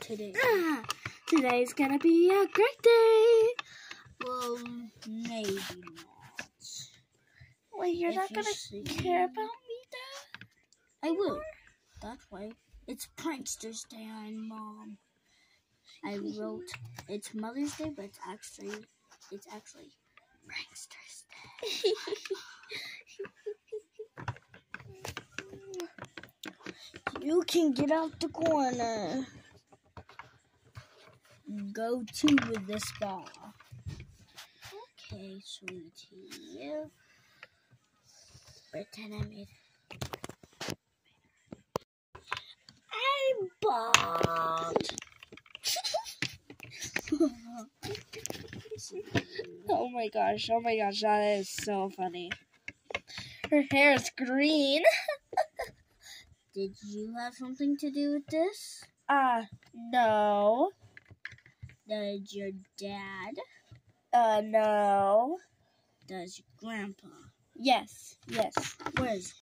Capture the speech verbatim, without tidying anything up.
today? Ah, today's gonna be a great day. Well, maybe not. Wait, you're If not you gonna see- care about me, Dad? I will. That's why it's Prankster's Day on Mom. I wrote it's Mother's Day, but it's actually it's actually Prankster's Day. You can get out the corner. Go to the spa. Okay, sweetie. Pretend I made I'm bald. Oh my gosh, oh my gosh, that is so funny. Her hair is green. Did you have something to do with this? Uh, no. Does your dad? Uh, no. Does your grandpa? Yes, yes. Where's